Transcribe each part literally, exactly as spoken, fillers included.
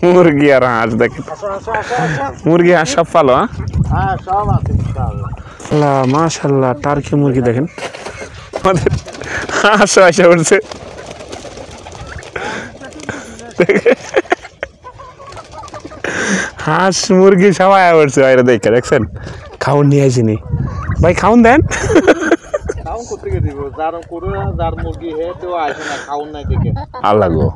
মুরগি আর হাঁস দেখেন, মুরগি হাঁস সব পালো। হ্যাঁ সব আছে আল্লাহ মাশাআল্লাহ, টার্কি মুরগি দেখেন, আমাদের হাঁস এসে উঠছে। হাঁস মুরগি সবাই উঠছে বাইরে দেখে, দেখছেন? খাউন নিয়ে আসিনি ভাই, খাউন দেন। আল্লাহ গো,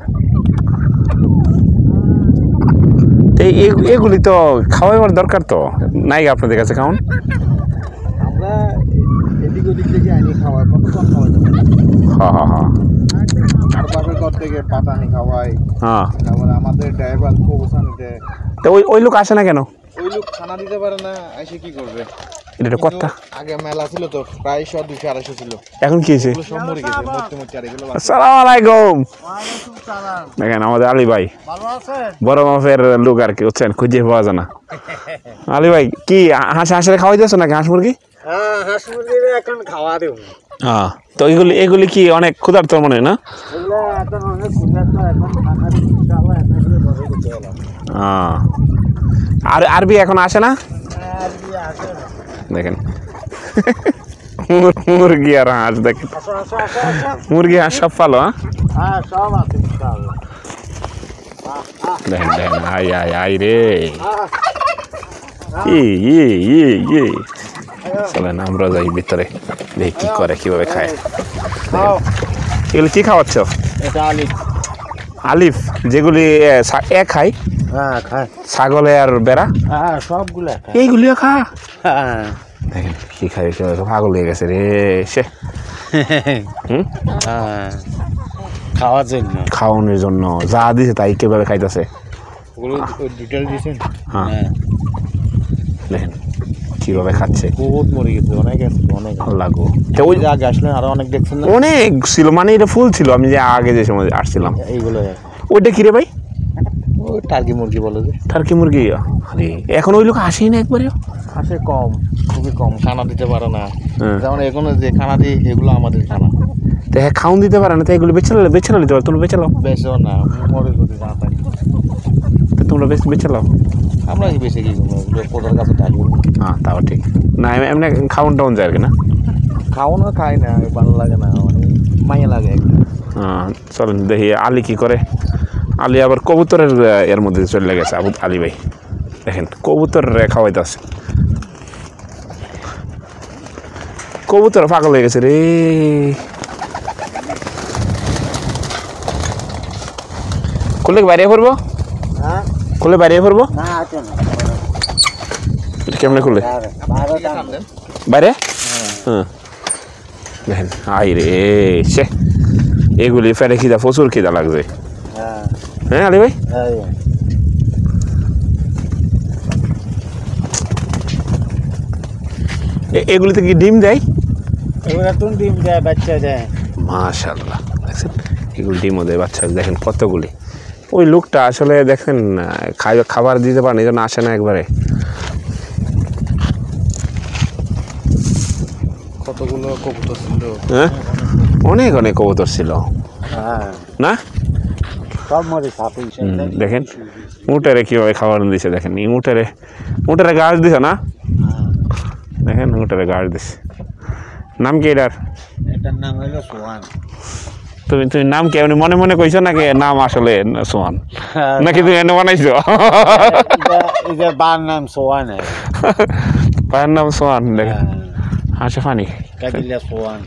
এগুলি তো খাওয়াবার দরকার তো নাই আপনাদের কাছে? খাউন আমরা এদিক ওদিক থেকে আনি খাওয়াই, কত কম খাওয়াই। হ্যাঁ হ্যাঁ হ্যাঁ, আর বাপের ঘর থেকে পাতানি খাওয়াই। হ্যাঁ, তারপরে আমাদের ড্রাইভার কবুসানি দেয়। তো ওই ওই লোক আসে না কেন? ওই লোক খানা দিতে পারে না, এসে কি করবে? এটা কথা। আগে মেলা ছিল তো, প্রায় সব দুশো আড়াইশো ছিল। এখন কি হয়েছে? সব মরে গেছে, মরতে মরতে আর এগুলো। আসসালামু আলাইকুম। দেখেন আমাদের আলী ভাই, বড় মাপের লোক আর কি, বুঝছেন? খুঁজে পাওয়া যায় না। আলী ভাই কি হাঁস হাঁসের খাওয়াই দিয়েছো নাকি? হাঁস মুরগি? হ্যাঁ, হাঁস মুরগি এখন খাওয়া দেব। হ্যাঁ, তো এগুলি এগুলি কি অনেক ক্ষুধার্ত মনে হয় না? হ্যাঁ, আর আরবি এখন আসে না? দেখেন মুরগি আর হাঁস দেখেন, মুরগি হাঁস সব পালো। হ্যাঁ সব আছে দেখেন দেখেন, আই আই আই রে, ই ই ই ই চলেন আমরা যাই ভিতরে, দেখি কি করে, কিভাবে খায়। এগুলো কি খাওয়াচ্ছ? এটা আলিফ। আলিফ, যেগুলি এ খায়? হ্যাঁ খায়। ছাগলে আর বেড়া? হ্যাঁ সবগুলো এইগুলিও খা। হ্যাঁ দেখেন কি খাই, পাগল হয়ে গেছে রে সে। হুম, খাওয়ার জন্য, খাওয়ানোর জন্য যা দিছে তাই কিভাবে খাইতেছে। হ্যাঁ দেখেন কিভাবে খাচ্ছে। বহুত মরে গেছে, অনেক আছে, অনেক লাগো। ওই যে আগে আসলেন আরো অনেক দেখছেন না? অনেক ছিল, মানে এটা ফুল ছিল। আমি যে আগে যে সময় আসছিলাম, এইগুলো। ওইটা কি রে ভাই? ওই টার্কি মুরগি বলে যে। টার্কি মুরগি? আরে এখন ওই লোক আসেই না একবারে, আসে কম, খুবই কম। খানা দিতে পারে না, যেমন এখনো যে খানা দিই এগুলো আমাদের খানা। তো হ্যাঁ, খাউন দিতে পারে না, তো এগুলো বেছে নাও, বেছে নাও দিতে পারো। তোমরা বেছে নাও। বেচো না, মরে যদি না থাকে তো তোমরা বেশ বেছে নাও। আমরা কি বেশি কি করবো, এগুলো কোথার কাছে থাকবো। হ্যাঁ তাও ঠিক না, এমনি খাউন টাউন যায় আর কি না? খাও না, খাই না, ভালো লাগে না, মানে মাইয়া লাগে। হ্যাঁ চলেন দেখি আলী কি করে। আলী আবার কবুতরের এর মধ্যে চলে গেছে। আবু আলী ভাই দেখেন কবুতর খাওয়াইতেছে, কবুতর পাগল হয়ে গেছে রে। খুলে বাইরে পড়বো? হ্যাঁ খুলে বাইরে পড়বো? না আছে না, কেমনে খুলে বাইরে? হ্যাঁ দেখেন আই রে সে, এগুলি ফেলে খিদা, প্রচুর খিদা লাগছে। হ্যাঁ আলী ভাই, এগুলিতে কি ডিম দেয়? এগুলো তো ডিম দেয়, বাচ্চা দেয়। মাশাআল্লাহ, দেখছেন এগুলি ডিমও দেয়, বাচ্চা দেখেন কতগুলি। ওই লোকটা আসলে দেখেন খাবার দিতে পারেন, এই জন্য আসে না একবারে। কতগুলো কবুতর ছিল, হ্যাঁ অনেক অনেক কবুতর ছিল না? সব মরে সাপে। দেখেন উটেরে কীভাবে খাবার দিছে, দেখেন উটেরে, উটেরে গাছ দিছে না? দেখেন উটেরে গাছ দিছে। নাম কি এটার? এটার নাম হলো সোহান। তুমি তুমি নাম কি এমনি মনে মনে কইছো নাকি নাম আসলে সোহান, নাকি তুমি এনে বানাইছো? এটা বার নাম সোহান, বার নাম সোহান। দেখেন হাসে ফানি সোহান।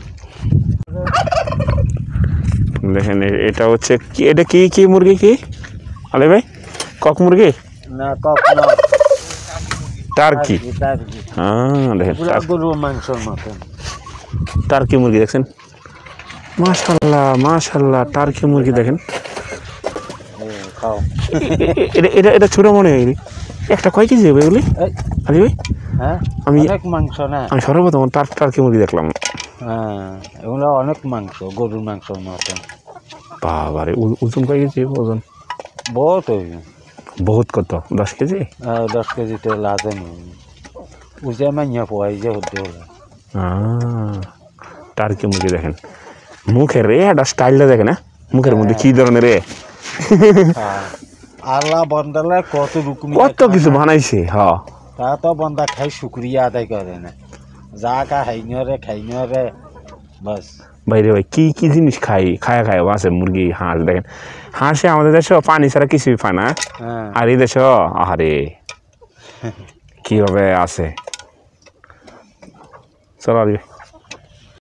দেখেন এটা হচ্ছে কি, এটা কি কি মুরগি কি আলে ভাই? কক মুরগি না, কক না, টার্কি। টার্কি। হ্যাঁ দেখেন গরুর মাংসের মতন টার্কি মুরগি দেখছেন। মাশাআল্লাহ মাশাআল্লাহ, টার্কি মুরগি দেখেন। খাও। এটা এটা এটা ছোট মনে হয়, একটা কয় কেজি হবে এগুলি আলী ভাই? হ্যাঁ আমি অনেক মাংস না, আমি সর্বপ্রথম টার্কি মুরগি দেখলাম। হ্যাঁ এগুলো অনেক মাংস, গরুর মাংসের মতন। বাবারে, ওজন কয় কেজি ওজন? বহুত হইব। বহুত কত? দশ কেজি? হ্যাঁ দশ কেজিতে লাগে নি, উজে মাইয়া পোয়াই যে হতে হলো। হ্যাঁ টার্কি মুরগি দেখেন, মুখের রে একটা স্টাইলটা দেখেন। হ্যাঁ মুখের মধ্যে কি ধরনের রে, আল্লাহ বন্দালে কত রকম কত কিছু বানাইছে হ্যাঁ তা তো বন্দা খাই শুক্রিয়া আদায় করে না যা কা খাইনরে খাইনরে বাস বাইরে ভাই কি কি জিনিস খাই খায়া খায় আছে মুরগি হাঁস দেখেন হাঁসে আমাদের দেশে পানি ছাড়া কিছুই পায় না আর এই দেশে আরে কিভাবে আছে চলো